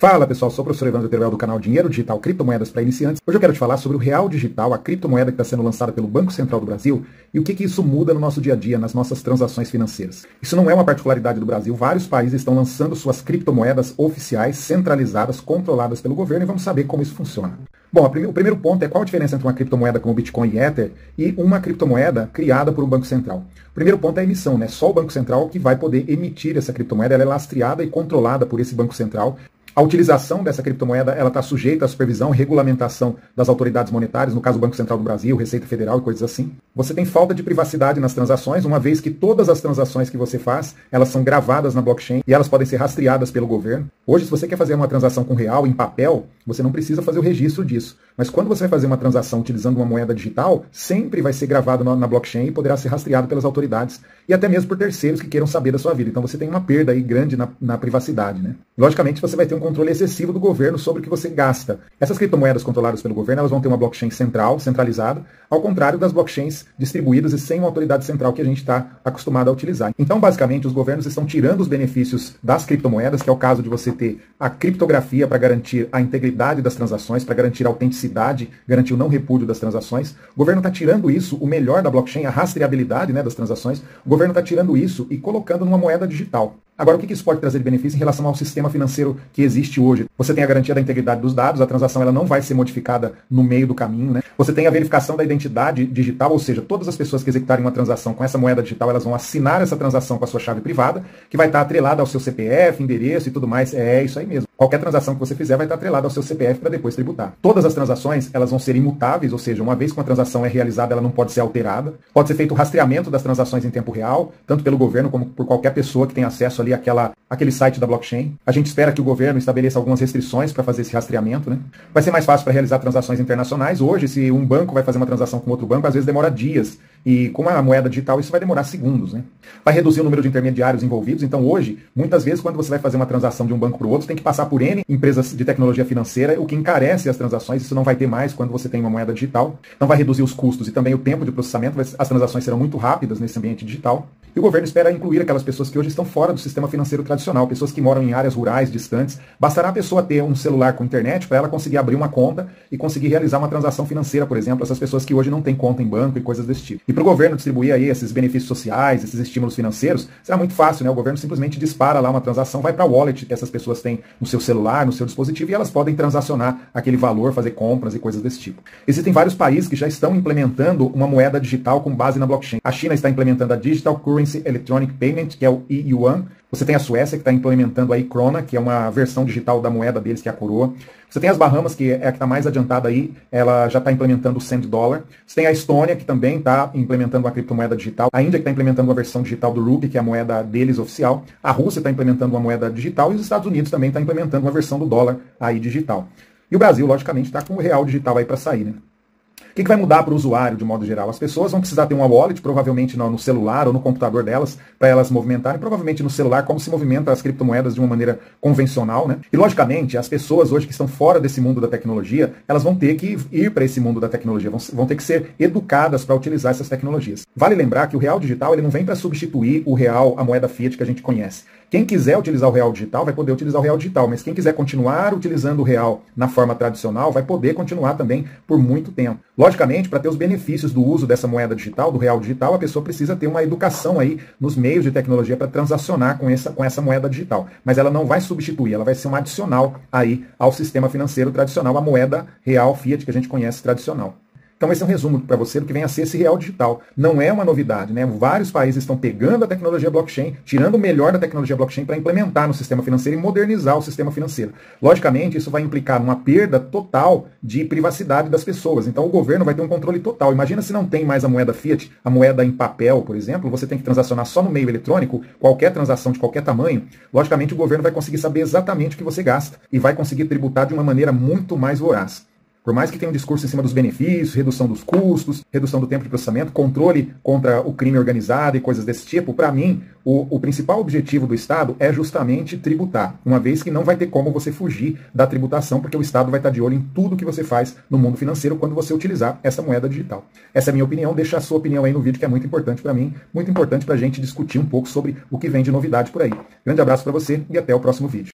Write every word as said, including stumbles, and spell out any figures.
Fala pessoal, sou o professor Evandro Teruel do canal Dinheiro Digital Criptomoedas para Iniciantes. Hoje eu quero te falar sobre o Real Digital, a criptomoeda que está sendo lançada pelo Banco Central do Brasil e o que, que isso muda no nosso dia a dia, nas nossas transações financeiras. Isso não é uma particularidade do Brasil, vários países estão lançando suas criptomoedas oficiais, centralizadas, controladas pelo governo e vamos saber como isso funciona. Bom, o primeiro ponto é qual a diferença entre uma criptomoeda como Bitcoin e Ether e uma criptomoeda criada por um banco central. O primeiro ponto é a emissão, né? Só o Banco Central que vai poder emitir essa criptomoeda, ela é lastreada e controlada por esse Banco Central. A utilização dessa criptomoeda ela está sujeita à supervisão e regulamentação das autoridades monetárias, no caso o Banco Central do Brasil, Receita Federal e coisas assim. Você tem falta de privacidade nas transações, uma vez que todas as transações que você faz, elas são gravadas na blockchain e elas podem ser rastreadas pelo governo. Hoje, se você quer fazer uma transação com real, em papel, você não precisa fazer o registro disso. Mas quando você vai fazer uma transação utilizando uma moeda digital, sempre vai ser gravado na blockchain e poderá ser rastreado pelas autoridades e até mesmo por terceiros que queiram saber da sua vida. Então você tem uma perda aí grande na, na privacidade, né? Logicamente, você vai ter um controle excessivo do governo sobre o que você gasta. Essas criptomoedas controladas pelo governo, elas vão ter uma blockchain central, centralizada, ao contrário das blockchains distribuídas e sem uma autoridade central que a gente está acostumado a utilizar. Então, basicamente, os governos estão tirando os benefícios das criptomoedas, que é o caso de você ter a criptografia para garantir a integridade das transações, para garantir a autenticidade, garantir o não repúdio das transações. O governo está tirando isso, o melhor da blockchain, a rastreabilidade, né, das transações, o governo está tirando isso e colocando numa moeda digital. Agora, o que isso pode trazer de benefício em relação ao sistema financeiro que existe hoje? Você tem a garantia da integridade dos dados, a transação ela não vai ser modificada no meio do caminho, né? Você tem a verificação da identidade digital, ou seja, todas as pessoas que executarem uma transação com essa moeda digital, elas vão assinar essa transação com a sua chave privada, que vai estar atrelada ao seu C P F, endereço e tudo mais. É isso aí mesmo. Qualquer transação que você fizer vai estar atrelada ao seu C P F para depois tributar. Todas as transações, elas vão ser imutáveis, ou seja, uma vez que uma transação é realizada, ela não pode ser alterada. Pode ser feito o rastreamento das transações em tempo real, tanto pelo governo como por qualquer pessoa que tenha acesso ali àquela, àquele site da blockchain. A gente espera que o governo estabeleça algumas restrições para fazer esse rastreamento, né? Vai ser mais fácil para realizar transações internacionais. Hoje, se um banco vai fazer uma transação com outro banco, às vezes demora dias. E com a moeda digital, isso vai demorar segundos, né? Vai reduzir o número de intermediários envolvidos. Então, hoje, muitas vezes, quando você vai fazer uma transação de um banco para o outro, tem que passar por N empresas de tecnologia financeira, o que encarece as transações. Isso não vai ter mais quando você tem uma moeda digital. Então, vai reduzir os custos e também o tempo de processamento. As transações serão muito rápidas nesse ambiente digital. E o governo espera incluir aquelas pessoas que hoje estão fora do sistema financeiro tradicional, pessoas que moram em áreas rurais, distantes. Bastará a pessoa ter um celular com internet para ela conseguir abrir uma conta e conseguir realizar uma transação financeira, por exemplo, essas pessoas que hoje não têm conta em banco e coisas desse tipo. E para o governo distribuir aí esses benefícios sociais, esses estímulos financeiros, será muito fácil, né? O governo simplesmente dispara lá uma transação, vai para a wallet que essas pessoas têm no seu celular, no seu dispositivo, e elas podem transacionar aquele valor, fazer compras e coisas desse tipo. Existem vários países que já estão implementando uma moeda digital com base na blockchain. A China está implementando a Digital Currency Electronic Payment, que é o yuan. Você tem a Suécia, que está implementando a Krona, que é uma versão digital da moeda deles, que é a coroa. Você tem as Bahamas, que é a que está mais adiantada aí, ela já está implementando o cent dólar. Você tem a Estônia, que também está implementando uma criptomoeda digital. A Índia, que está implementando uma versão digital do Ruby, que é a moeda deles oficial. A Rússia está implementando uma moeda digital e os Estados Unidos também está implementando uma versão do dólar aí digital. E o Brasil, logicamente, está com o real digital aí para sair, né? O que, que vai mudar para o usuário, de modo geral? As pessoas vão precisar ter uma wallet, provavelmente no, no celular ou no computador delas, para elas movimentarem, provavelmente no celular, como se movimenta as criptomoedas de uma maneira convencional, né? E, logicamente, as pessoas hoje que estão fora desse mundo da tecnologia, elas vão ter que ir para esse mundo da tecnologia, vão, vão ter que ser educadas para utilizar essas tecnologias. Vale lembrar que o real digital ele não vem para substituir o real, a moeda fiat que a gente conhece. Quem quiser utilizar o real digital vai poder utilizar o real digital, mas quem quiser continuar utilizando o real na forma tradicional vai poder continuar também por muito tempo. Logicamente, para ter os benefícios do uso dessa moeda digital, do real digital, a pessoa precisa ter uma educação aí nos meios de tecnologia para transacionar com essa, com essa moeda digital. Mas ela não vai substituir, ela vai ser um adicional aí ao sistema financeiro tradicional, a moeda real fiat que a gente conhece tradicional. Então esse é um resumo para você do que vem a ser esse real digital. Não é uma novidade, né? Vários países estão pegando a tecnologia blockchain, tirando o melhor da tecnologia blockchain para implementar no sistema financeiro e modernizar o sistema financeiro. Logicamente, isso vai implicar uma perda total de privacidade das pessoas. Então o governo vai ter um controle total. Imagina se não tem mais a moeda fiat, a moeda em papel, por exemplo, você tem que transacionar só no meio eletrônico, qualquer transação de qualquer tamanho. Logicamente o governo vai conseguir saber exatamente o que você gasta e vai conseguir tributar de uma maneira muito mais voraz. Por mais que tenha um discurso em cima dos benefícios, redução dos custos, redução do tempo de processamento, controle contra o crime organizado e coisas desse tipo, para mim, o, o principal objetivo do Estado é justamente tributar, uma vez que não vai ter como você fugir da tributação, porque o Estado vai estar de olho em tudo que você faz no mundo financeiro quando você utilizar essa moeda digital. Essa é a minha opinião, deixa a sua opinião aí no vídeo, que é muito importante para mim, muito importante para a gente discutir um pouco sobre o que vem de novidade por aí. Grande abraço para você e até o próximo vídeo.